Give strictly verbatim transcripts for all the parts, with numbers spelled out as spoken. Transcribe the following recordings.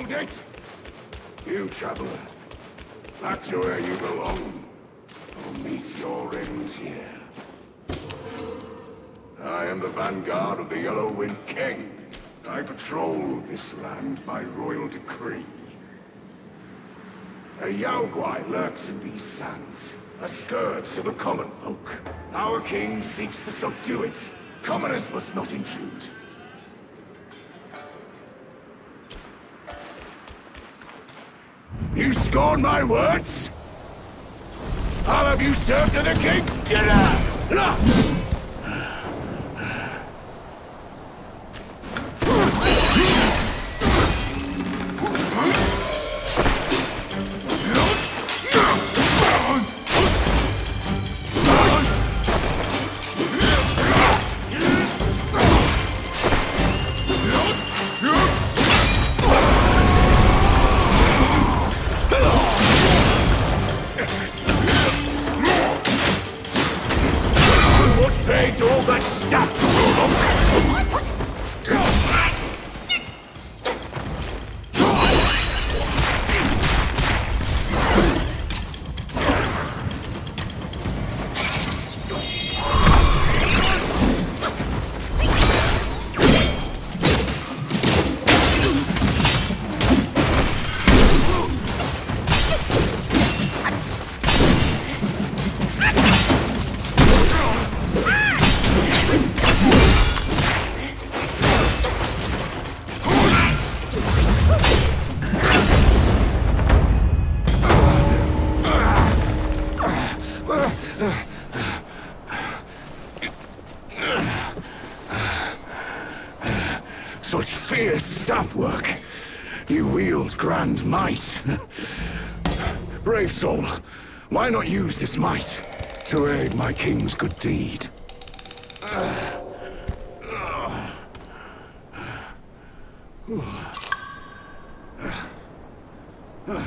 hold it! You, traveler. Back to where you belong. Or meet your end here. I am the vanguard of the Yellow Wind King. I control this land by royal decree. A Yaoguai lurks in these sands, a scourge to the common folk. Our king seeks to subdue it. Commoners must not intrude. You scorn my words? I'll have you served to the king's dinner! To all that stuff! Such fierce staff work. You wield grand might. Brave soul, why not use this might to aid my king's good deed? Uh, uh, uh, uh.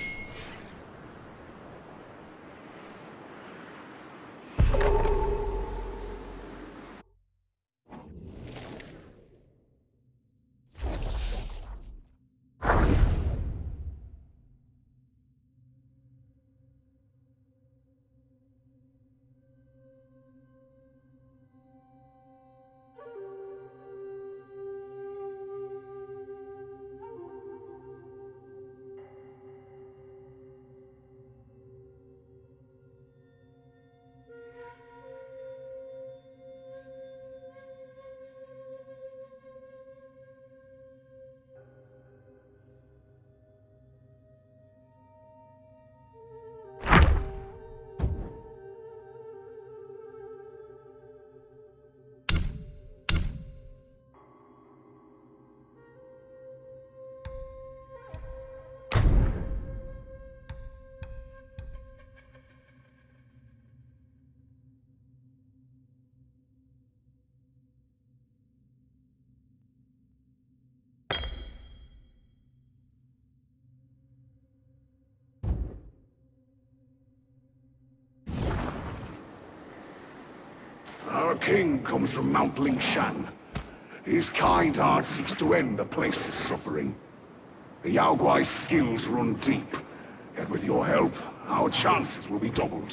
Our king comes from Mount Lingshan. His kind heart seeks to end the place's suffering. The Yaoguai's skills run deep, yet with your help, our chances will be doubled.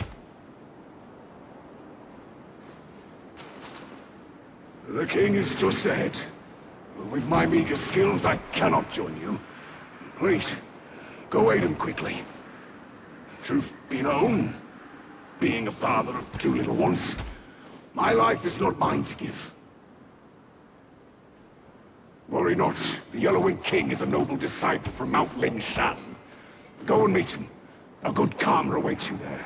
The king is just ahead. With my meager skills, I cannot join you. Please, go aid him quickly. Truth be known, being a father of two little ones, my life is not mine to give. Worry not, the Yellow Wind King is a noble disciple from Mount Lingshan. Go and meet him. A good karma awaits you there.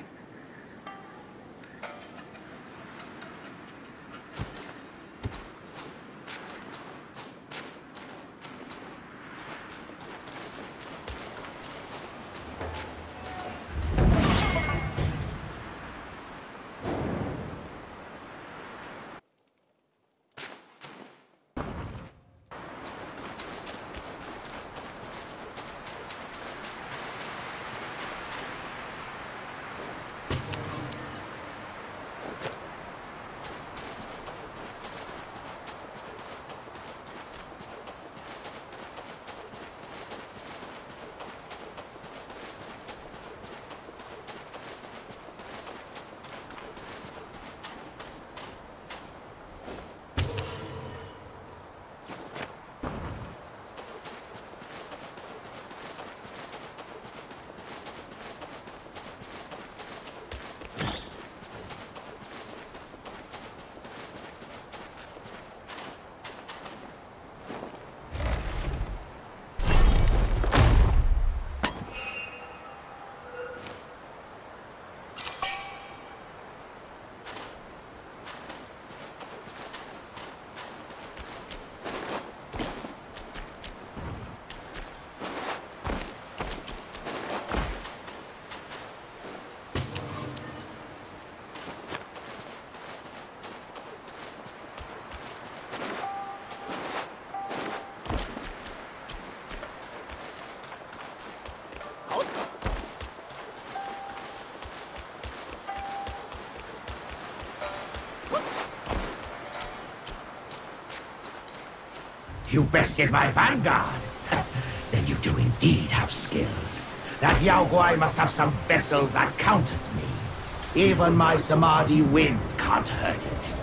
You bested my vanguard. Then you do indeed have skills. That Yao Guai must have some vessel that counters me. Even my Samadhi wind can't hurt it.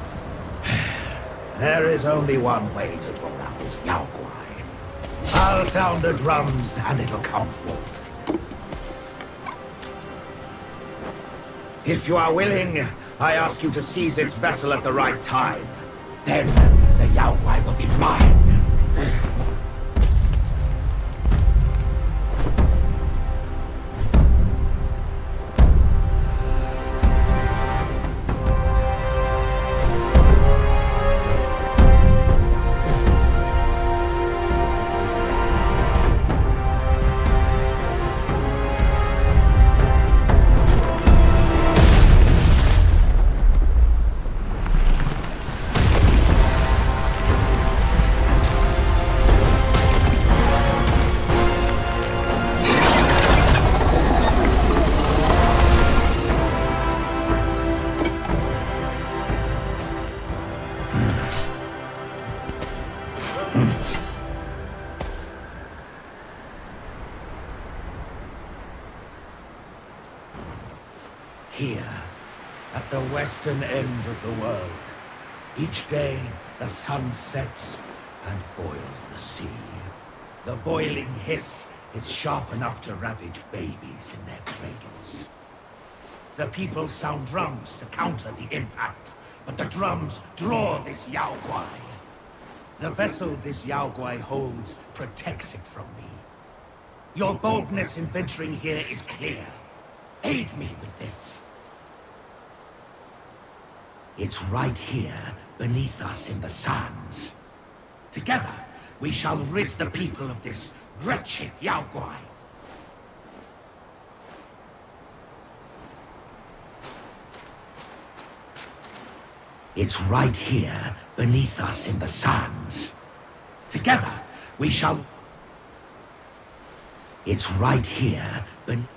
There is only one way to draw out this Yao Guai. I'll sound the drums and it'll come forth. If you are willing, I ask you to seize its vessel at the right time. Then the Yao Guai will be mine. Here, at the western end of the world, each day the sun sets and boils the sea. The boiling hiss is sharp enough to ravage babies in their cradles. The people sound drums to counter the impact, but the drums draw this Yao Guai. The vessel this Yao Guai holds protects it from me. Your boldness in venturing here is clear. Aid me with this. It's right here, beneath us in the sands. Together, we shall rid the people of this wretched Yao Guai. It's right here, beneath us in the sands. Together, we shall... It's right here, beneath...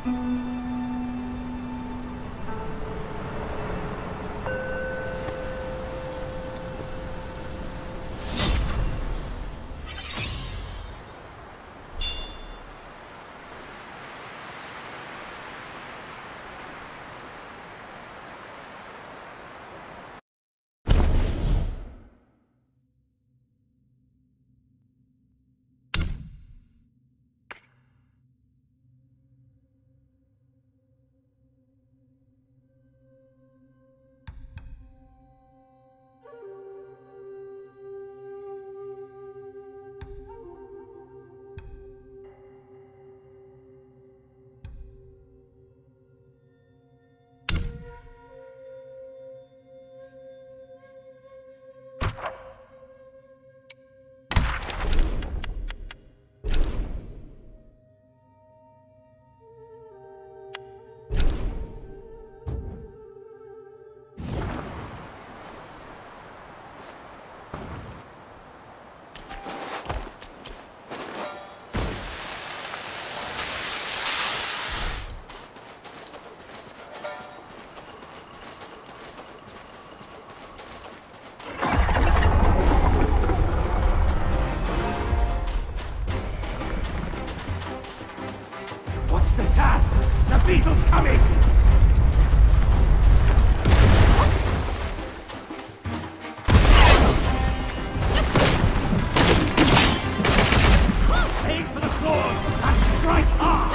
beetle's coming! Aim for the claws and strike hard!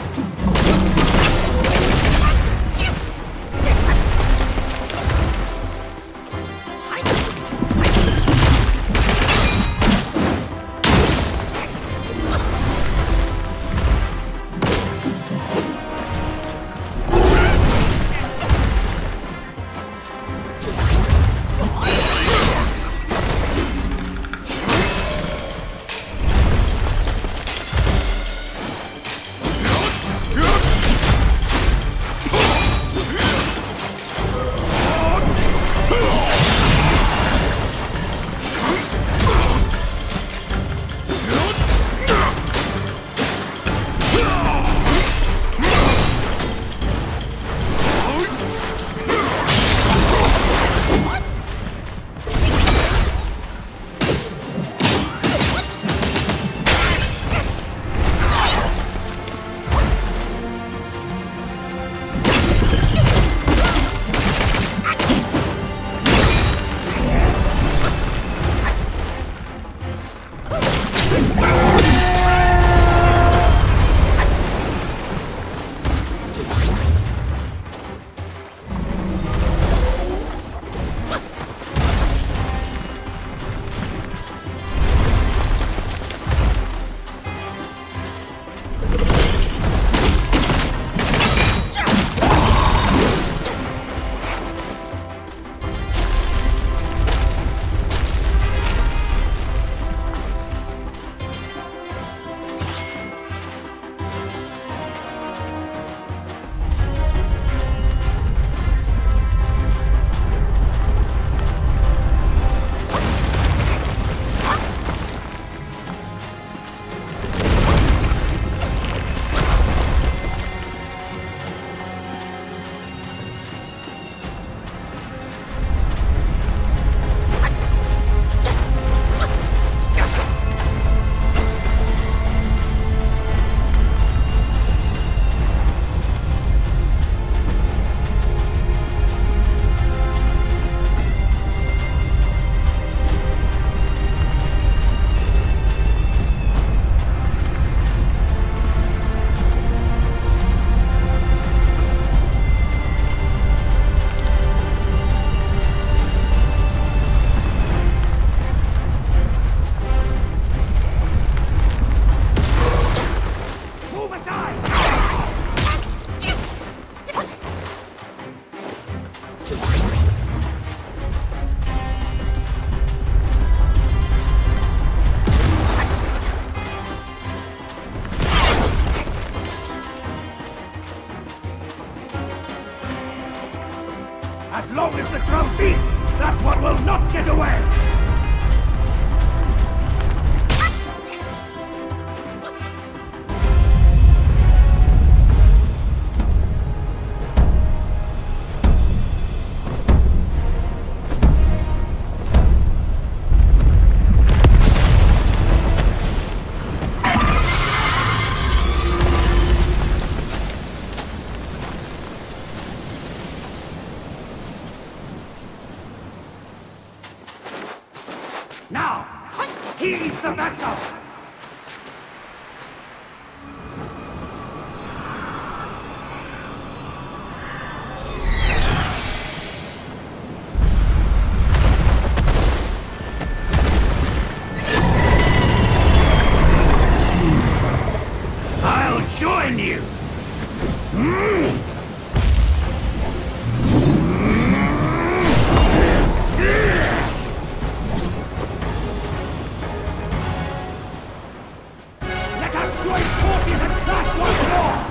As long as the drum beats, that one will not get away! the vessel! I'll join you! Mm. Let us join forces and clash once more!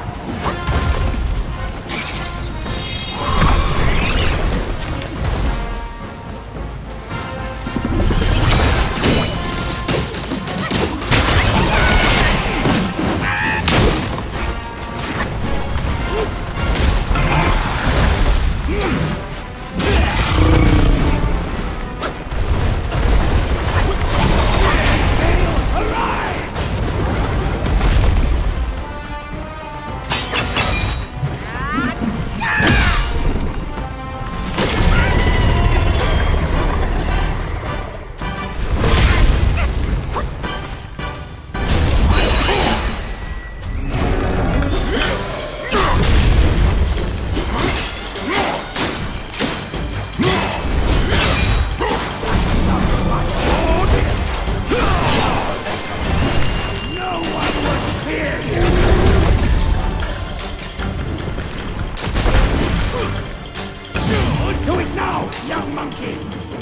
Do it now, young monkey!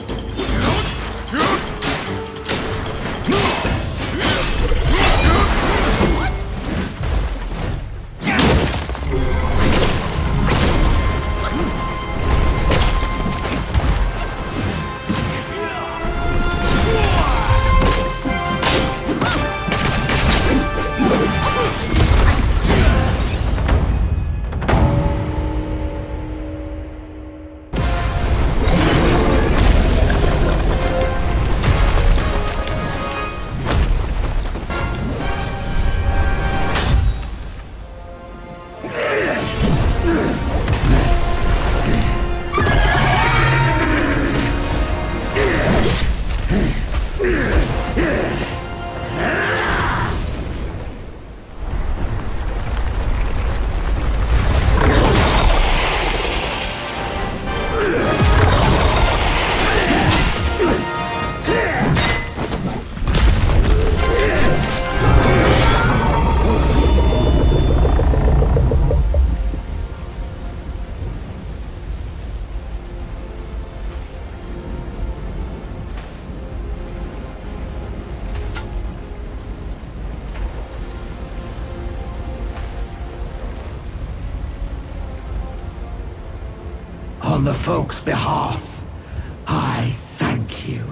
On the folks' behalf, I thank you.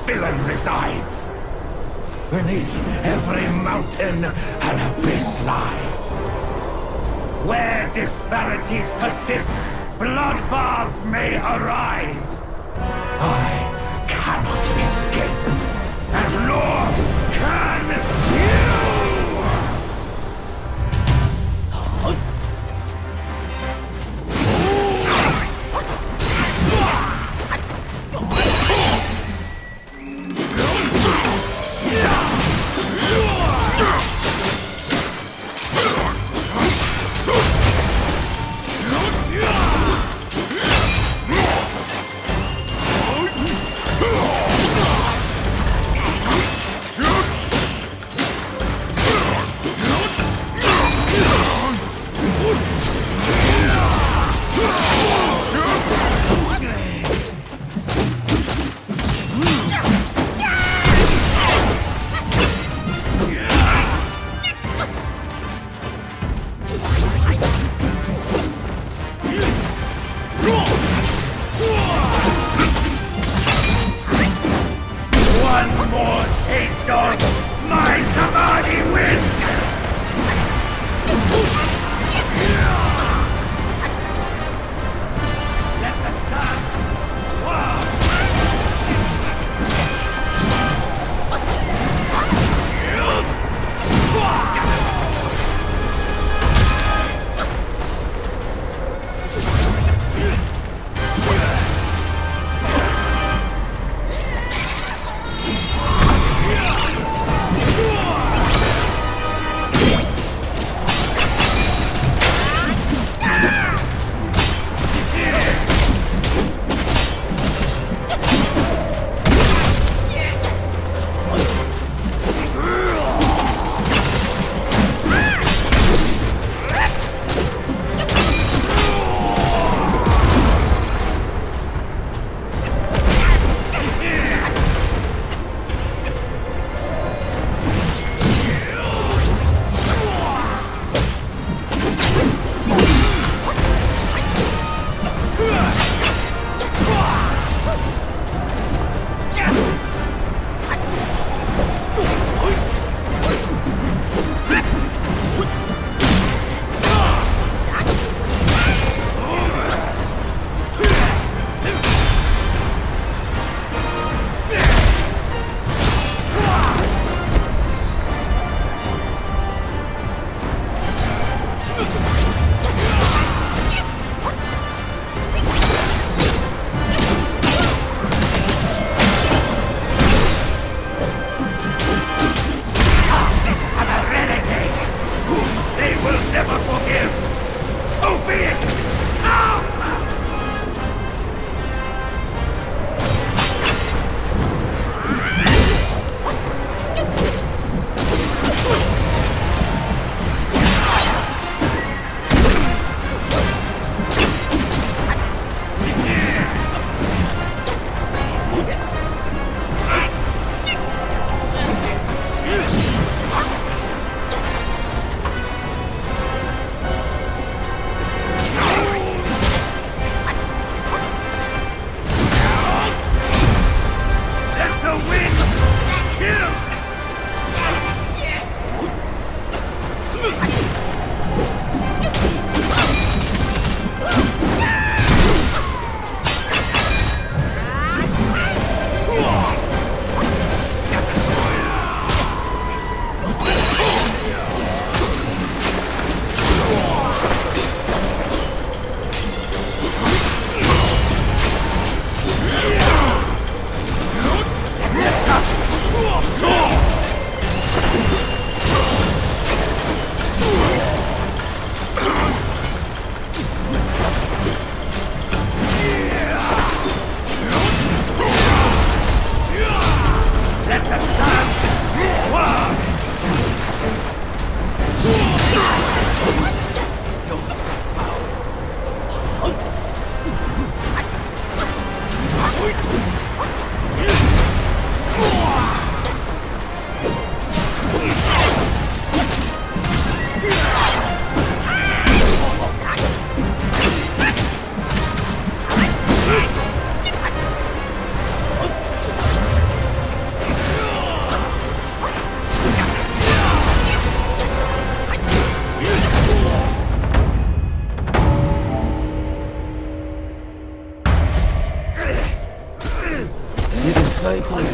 villain resides. Beneath every mountain, an abyss lies. Where disparities persist, bloodbaths may arise. I cannot escape, and nor can you!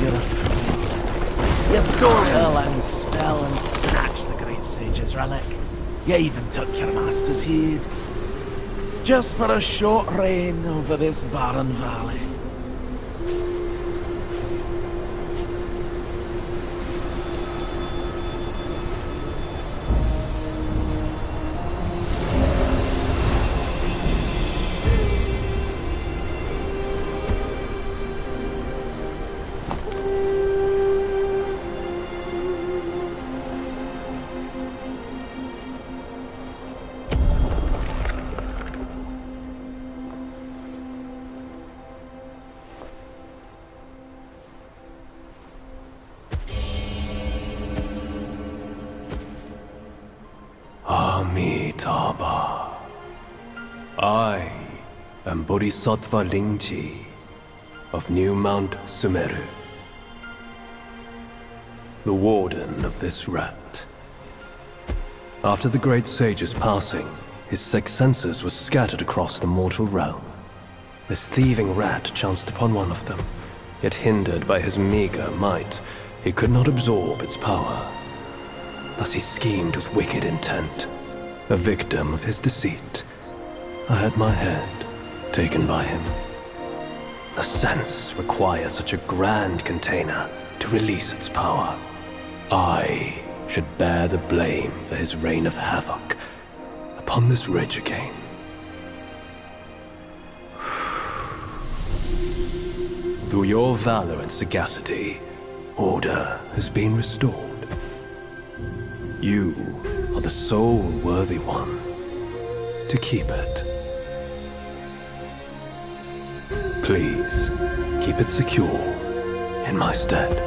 you're a fool. You stole her long spell and snatched the great sage's relic. You even took your master's heed. Just for a short reign over this barren valley. I am Bodhisattva Lingji of New Mount Sumeru, the warden of this rat. After the great sage's passing, his six senses were scattered across the mortal realm. This thieving rat chanced upon one of them, yet hindered by his meager might, he could not absorb its power. Thus he schemed with wicked intent, a victim of his deceit. I had my head taken by him. The sense requires such a grand container to release its power. I should bear the blame for his reign of havoc upon this ridge again. Through your valor and sagacity, order has been restored. You are the sole worthy one to keep it. Please, keep it secure in my stead.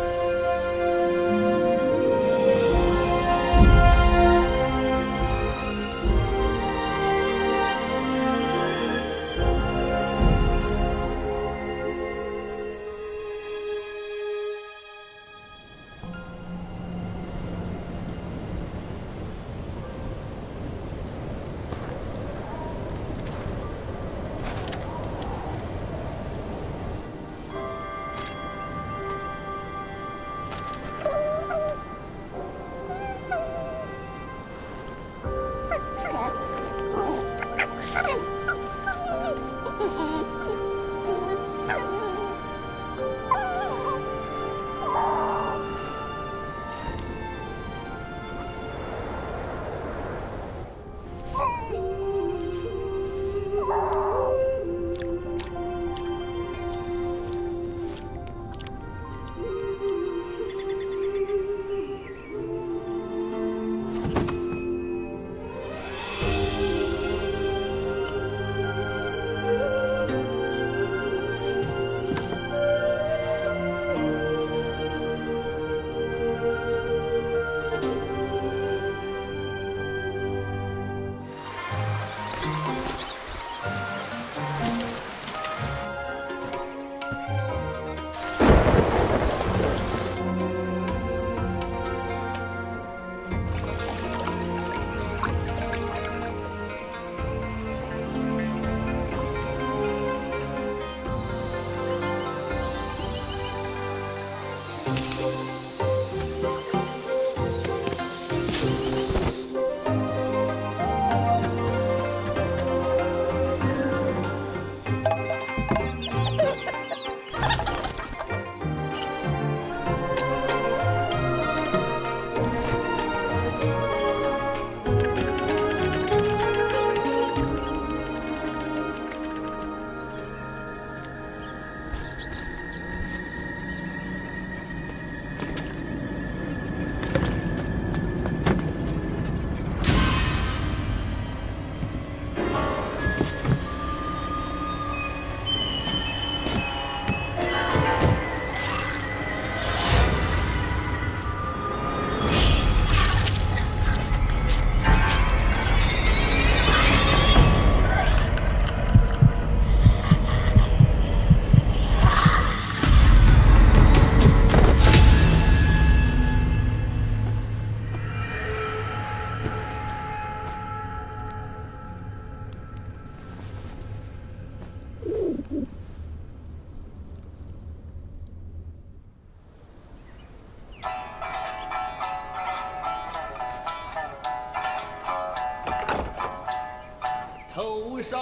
上，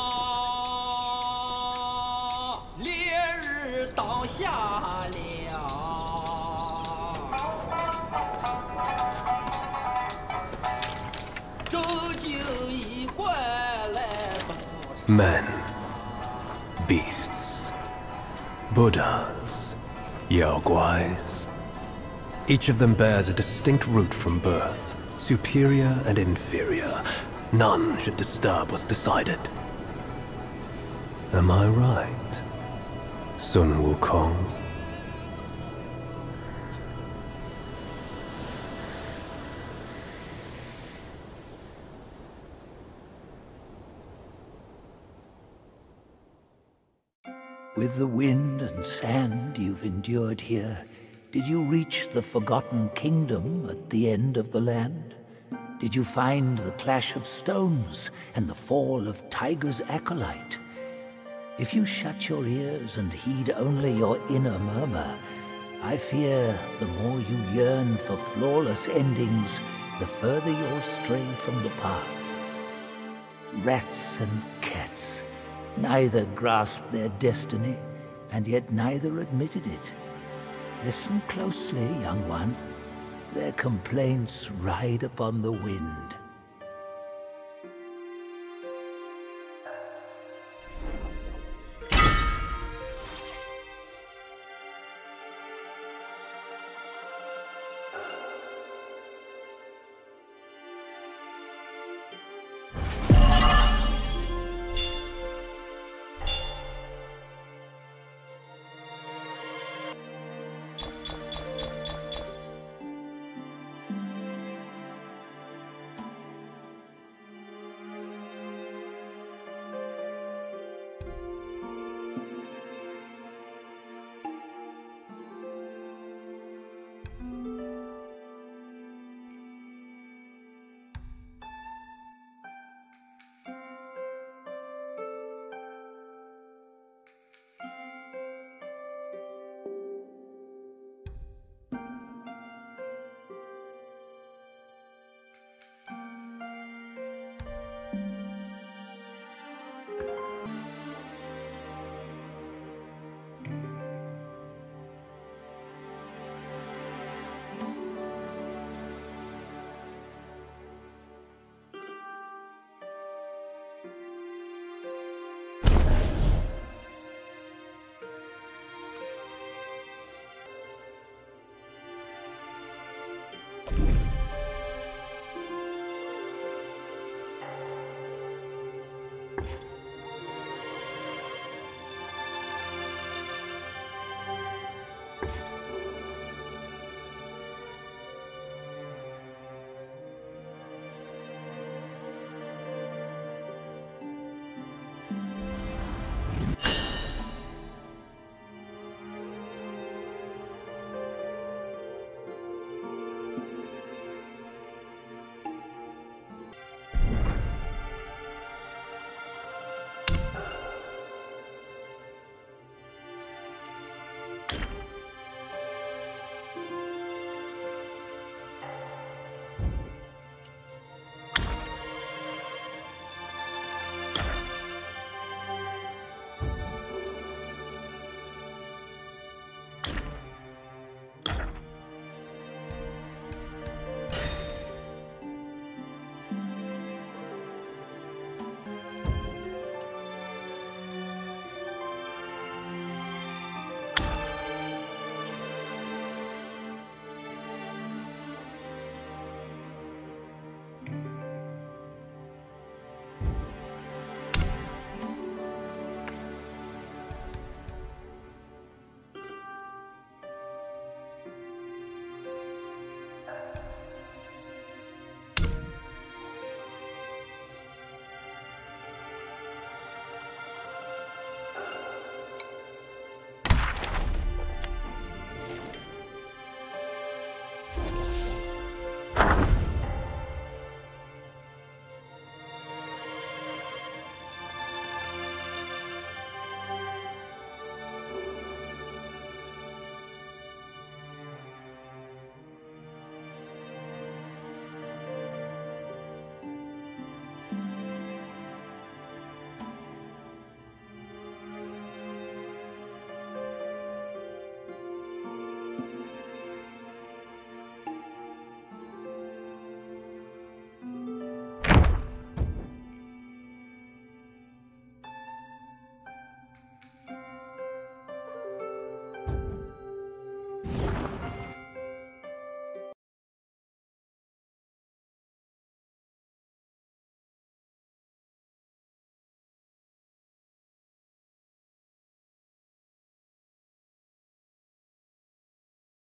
烈日当下了，周经一贯来东山。 Men, beasts, Buddhas, Yaoguais. Each of them bears a distinct root from birth, superior and inferior. None should disturb what's decided. Am I right, Sun Wukong? With the wind and sand you've endured here, did you reach the forgotten kingdom at the end of the land? Did you find the clash of stones and the fall of Tiger's acolyte? If you shut your ears and heed only your inner murmur, I fear the more you yearn for flawless endings, the further you'll stray from the path. Rats and cats, neither grasped their destiny, and yet neither admitted it. Listen closely, young one. Their complaints ride upon the wind.